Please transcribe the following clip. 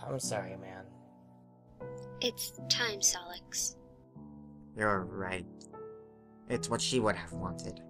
I'm sorry, man. It's time, Solix. You're right. It's what she would have wanted.